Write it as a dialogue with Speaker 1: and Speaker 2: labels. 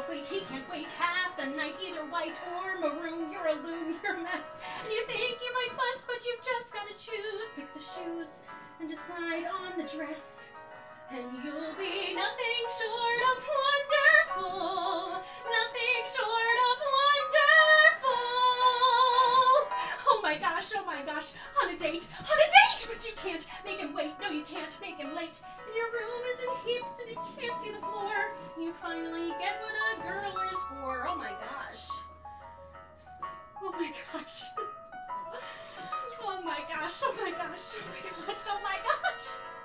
Speaker 1: wait, he can't wait half the night, either white or maroon. You're a loon, you're a mess, and you think you might bust, but you've just gotta choose. Pick the shoes and decide on the dress, and you'll be nothing short of wonderful. Nothing short of wonderful. Oh my gosh, on a date, but you can't make him wait. No, you can't make him late. And your room is in heaps and you can't see the floor. And you finally get what a girl is for. Oh my gosh. Oh my gosh. Oh my gosh, oh my gosh, oh my gosh, oh my gosh.